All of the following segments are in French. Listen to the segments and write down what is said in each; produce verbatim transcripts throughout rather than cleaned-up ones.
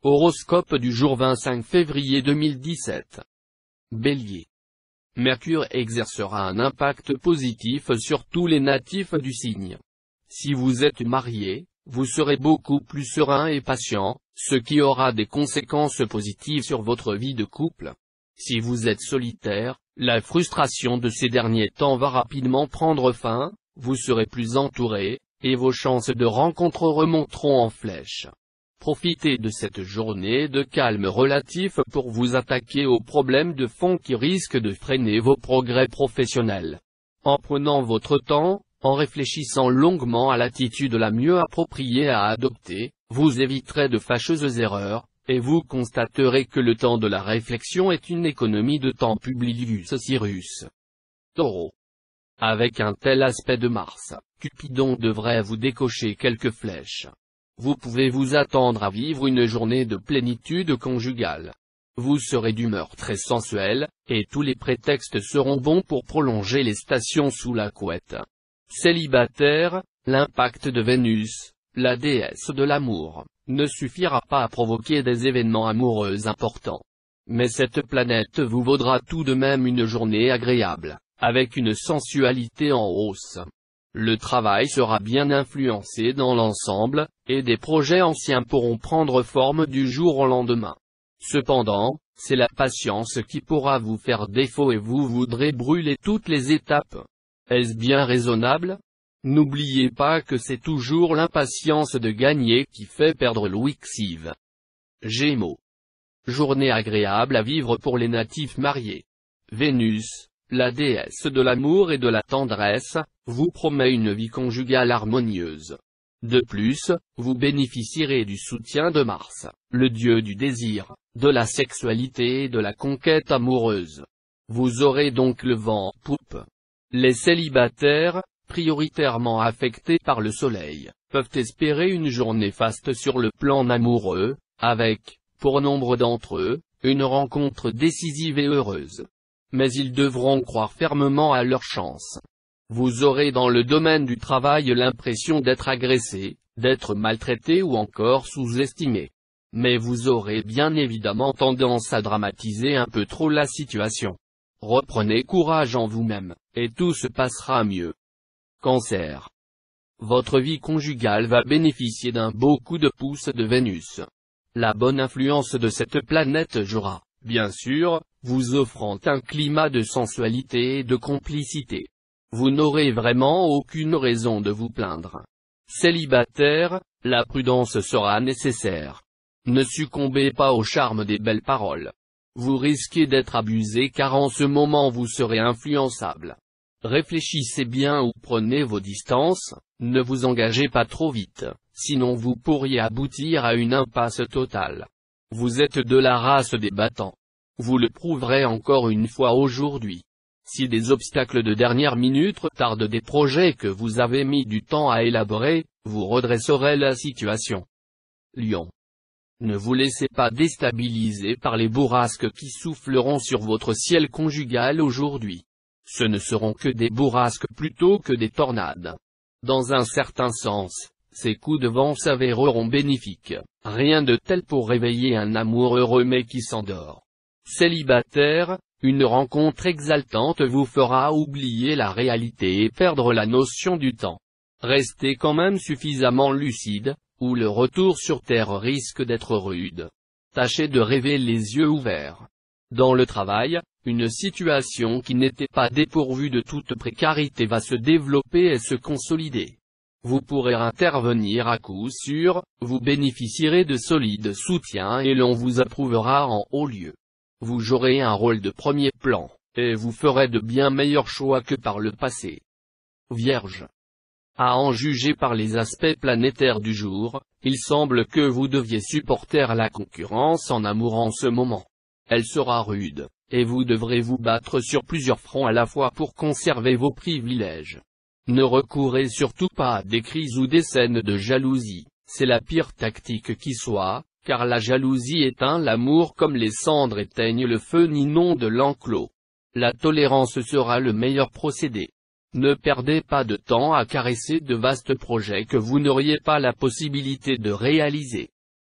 Horoscope du jour vingt-cinq février deux mille dix-sept. Bélier. Mercure exercera un impact positif sur tous les natifs du signe. Si vous êtes marié, vous serez beaucoup plus serein et patient, ce qui aura des conséquences positives sur votre vie de couple. Si vous êtes solitaire, la frustration de ces derniers temps va rapidement prendre fin, vous serez plus entouré, et vos chances de rencontre remonteront en flèche. Profitez de cette journée de calme relatif pour vous attaquer aux problèmes de fond qui risquent de freiner vos progrès professionnels. En prenant votre temps, en réfléchissant longuement à l'attitude la mieux appropriée à adopter, vous éviterez de fâcheuses erreurs, et vous constaterez que le temps de la réflexion est une économie de temps Publius Cyrus. Taureau. Avec un tel aspect de Mars, Cupidon devrait vous décocher quelques flèches. Vous pouvez vous attendre à vivre une journée de plénitude conjugale. Vous serez d'humeur très sensuelle, et tous les prétextes seront bons pour prolonger les stations sous la couette. Célibataire, l'impact de Vénus, la déesse de l'amour, ne suffira pas à provoquer des événements amoureux importants. Mais cette planète vous vaudra tout de même une journée agréable, avec une sensualité en hausse. Le travail sera bien influencé dans l'ensemble, et des projets anciens pourront prendre forme du jour au lendemain. Cependant, c'est la patience qui pourra vous faire défaut et vous voudrez brûler toutes les étapes. Est-ce bien raisonnable? N'oubliez pas que c'est toujours l'impatience de gagner qui fait perdre l'ouixive. Gémeaux. Journée agréable à vivre pour les natifs mariés. Vénus, la déesse de l'amour et de la tendresse, vous promet une vie conjugale harmonieuse. De plus, vous bénéficierez du soutien de Mars, le dieu du désir, de la sexualité et de la conquête amoureuse. Vous aurez donc le vent en poupe. Les célibataires, prioritairement affectés par le soleil, peuvent espérer une journée faste sur le plan amoureux, avec, pour nombre d'entre eux, une rencontre décisive et heureuse. Mais ils devront croire fermement à leur chance. Vous aurez dans le domaine du travail l'impression d'être agressé, d'être maltraité ou encore sous-estimé. Mais vous aurez bien évidemment tendance à dramatiser un peu trop la situation. Reprenez courage en vous-même, et tout se passera mieux. Cancer. Votre vie conjugale va bénéficier d'un beau coup de pouce de Vénus. La bonne influence de cette planète jouera, bien sûr, vous offrant un climat de sensualité et de complicité. Vous n'aurez vraiment aucune raison de vous plaindre. Célibataire, la prudence sera nécessaire. Ne succombez pas au charme des belles paroles. Vous risquez d'être abusé car en ce moment vous serez influençable. Réfléchissez bien ou prenez vos distances, ne vous engagez pas trop vite, sinon vous pourriez aboutir à une impasse totale. Vous êtes de la race des battants. Vous le prouverez encore une fois aujourd'hui. Si des obstacles de dernière minute retardent des projets que vous avez mis du temps à élaborer, vous redresserez la situation. Lion. Ne vous laissez pas déstabiliser par les bourrasques qui souffleront sur votre ciel conjugal aujourd'hui. Ce ne seront que des bourrasques plutôt que des tornades. Dans un certain sens, ces coups de vent s'avéreront bénéfiques, rien de tel pour réveiller un amour heureux mais qui s'endort. Célibataire, une rencontre exaltante vous fera oublier la réalité et perdre la notion du temps. Restez quand même suffisamment lucide, ou le retour sur terre risque d'être rude. Tâchez de rêver les yeux ouverts. Dans le travail, une situation qui n'était pas dépourvue de toute précarité va se développer et se consolider. Vous pourrez intervenir à coup sûr, vous bénéficierez de solides soutiens et l'on vous approuvera en haut lieu. Vous jouerez un rôle de premier plan, et vous ferez de bien meilleurs choix que par le passé. Vierge. À en juger par les aspects planétaires du jour, il semble que vous deviez supporter la concurrence en amour en ce moment. Elle sera rude, et vous devrez vous battre sur plusieurs fronts à la fois pour conserver vos privilèges. Ne recourez surtout pas à des crises ou des scènes de jalousie, c'est la pire tactique qui soit, car la jalousie éteint l'amour comme les cendres éteignent le feu n'inonde l'enclos. La tolérance sera le meilleur procédé. Ne perdez pas de temps à caresser de vastes projets que vous n'auriez pas la possibilité de réaliser.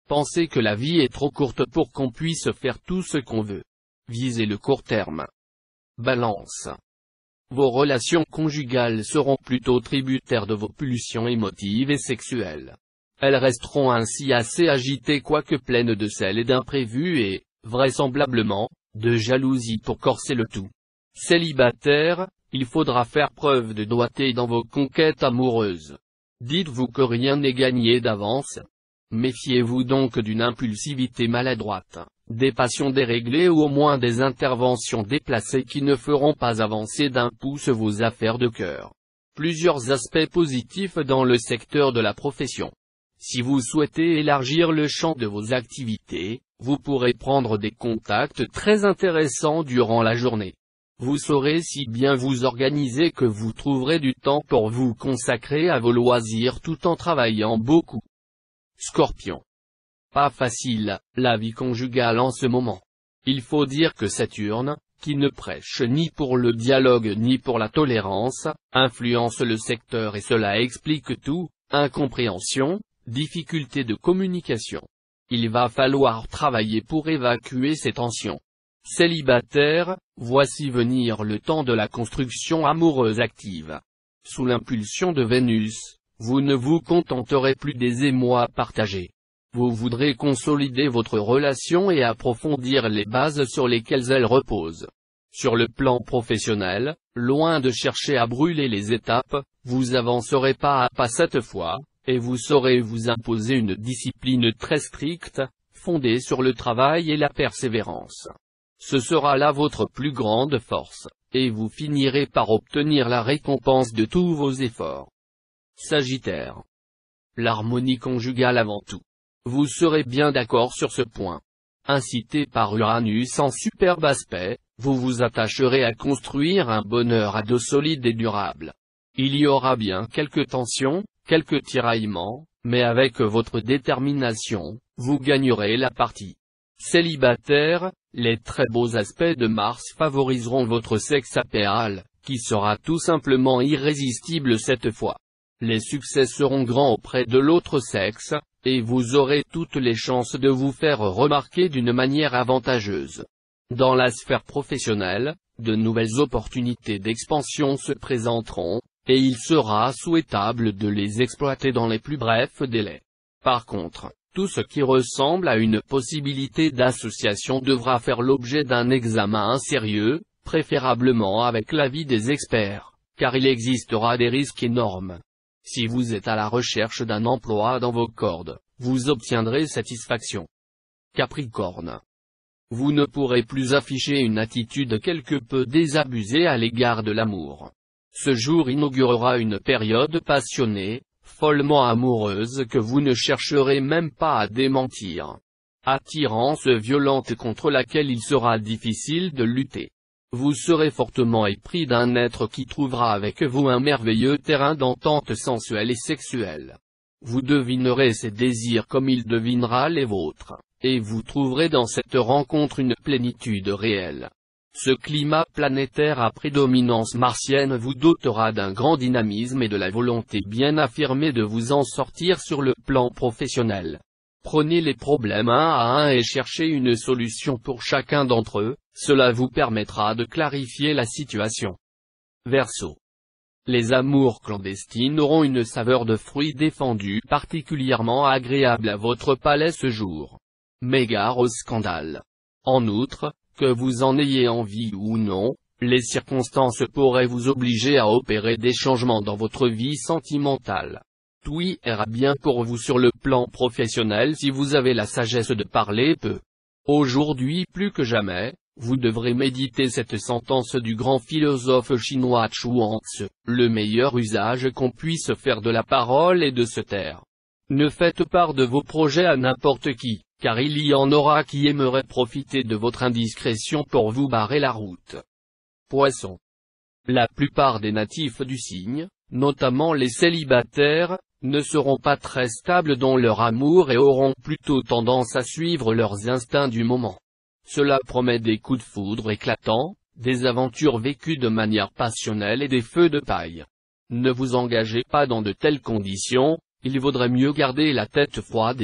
Pensez que la vie est trop courte pour qu'on puisse faire tout ce qu'on veut. Visez le court terme. Balance. Vos relations conjugales seront plutôt tributaires de vos pulsions émotives et sexuelles. Elles resteront ainsi assez agitées quoique pleines de sel et d'imprévus et, vraisemblablement, de jalousie pour corser le tout. Célibataire, il faudra faire preuve de doigté dans vos conquêtes amoureuses. Dites-vous que rien n'est gagné d'avance. Méfiez-vous donc d'une impulsivité maladroite, des passions déréglées ou au moins des interventions déplacées qui ne feront pas avancer d'un pouce vos affaires de cœur. Plusieurs aspects positifs dans le secteur de la profession. Si vous souhaitez élargir le champ de vos activités, vous pourrez prendre des contacts très intéressants durant la journée. Vous saurez si bien vous organiser que vous trouverez du temps pour vous consacrer à vos loisirs tout en travaillant beaucoup. Scorpion. Pas facile, la vie conjugale en ce moment. Il faut dire que Saturne, qui ne prêche ni pour le dialogue ni pour la tolérance, influence le secteur et cela explique tout, incompréhension, difficulté de communication. Il va falloir travailler pour évacuer ces tensions. Célibataire, voici venir le temps de la construction amoureuse active. Sous l'impulsion de Vénus, vous ne vous contenterez plus des émois partagés. Vous voudrez consolider votre relation et approfondir les bases sur lesquelles elle repose. Sur le plan professionnel, loin de chercher à brûler les étapes, vous avancerez pas à pas cette fois, et vous saurez vous imposer une discipline très stricte, fondée sur le travail et la persévérance. Ce sera là votre plus grande force, et vous finirez par obtenir la récompense de tous vos efforts. Sagittaire. L'harmonie conjugale avant tout. Vous serez bien d'accord sur ce point. Incité par Uranus en superbe aspect, vous vous attacherez à construire un bonheur à dos solide et durable. Il y aura bien quelques tensions, quelques tiraillements, mais avec votre détermination, vous gagnerez la partie. Célibataire, les très beaux aspects de Mars favoriseront votre sexe apéal, qui sera tout simplement irrésistible cette fois. Les succès seront grands auprès de l'autre sexe, et vous aurez toutes les chances de vous faire remarquer d'une manière avantageuse. Dans la sphère professionnelle, de nouvelles opportunités d'expansion se présenteront, et il sera souhaitable de les exploiter dans les plus brefs délais. Par contre, tout ce qui ressemble à une possibilité d'association devra faire l'objet d'un examen sérieux, préférablement avec l'avis des experts, car il existera des risques énormes. Si vous êtes à la recherche d'un emploi dans vos cordes, vous obtiendrez satisfaction. Capricorne. Vous ne pourrez plus afficher une attitude quelque peu désabusée à l'égard de l'amour. Ce jour inaugurera une période passionnée, follement amoureuse que vous ne chercherez même pas à démentir. Attirance violente contre laquelle il sera difficile de lutter. Vous serez fortement épris d'un être qui trouvera avec vous un merveilleux terrain d'entente sensuelle et sexuelle. Vous devinerez ses désirs comme il devinera les vôtres, et vous trouverez dans cette rencontre une plénitude réelle. Ce climat planétaire à prédominance martienne vous dotera d'un grand dynamisme et de la volonté bien affirmée de vous en sortir sur le plan professionnel. Prenez les problèmes un à un et cherchez une solution pour chacun d'entre eux, cela vous permettra de clarifier la situation. Verseau. Les amours clandestines auront une saveur de fruits défendus particulièrement agréable à votre palais ce jour. Mais gare au scandale. En outre, que vous en ayez envie ou non, les circonstances pourraient vous obliger à opérer des changements dans votre vie sentimentale. Tout ira bien pour vous sur le plan professionnel si vous avez la sagesse de parler peu. Aujourd'hui plus que jamais, vous devrez méditer cette sentence du grand philosophe chinois Chuang-Tzu, le meilleur usage qu'on puisse faire de la parole est de se taire. Ne faites part de vos projets à n'importe qui, car il y en aura qui aimeraient profiter de votre indiscrétion pour vous barrer la route. Poisson. La plupart des natifs du signe, notamment les célibataires, ne seront pas très stables dans leur amour et auront plutôt tendance à suivre leurs instincts du moment. Cela promet des coups de foudre éclatants, des aventures vécues de manière passionnelle et des feux de paille. Ne vous engagez pas dans de telles conditions, il vaudrait mieux garder la tête froide et,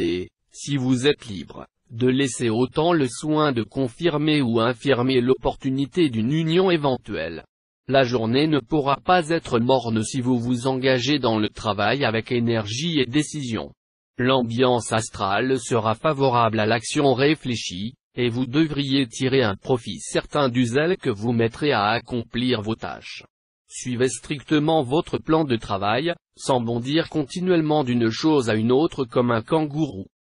Si vous êtes libre, de laisser autant le soin de confirmer ou infirmer l'opportunité d'une union éventuelle. La journée ne pourra pas être morne si vous vous engagez dans le travail avec énergie et décision. L'ambiance astrale sera favorable à l'action réfléchie, et vous devriez tirer un profit certain du zèle que vous mettrez à accomplir vos tâches. Suivez strictement votre plan de travail, sans bondir continuellement d'une chose à une autre comme un kangourou.